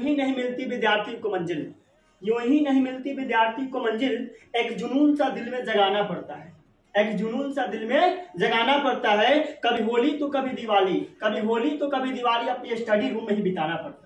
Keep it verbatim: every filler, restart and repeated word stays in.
ही नहीं मिलती विद्यार्थी को मंजिल, यूं ही नहीं मिलती विद्यार्थी को मंजिल, एक जुनून सा दिल में जगाना पड़ता है, एक जुनून सा दिल में जगाना पड़ता है। कभी होली तो कभी दिवाली, कभी होली तो कभी दिवाली अपनी स्टडी रूम में ही बिताना पड़ता है।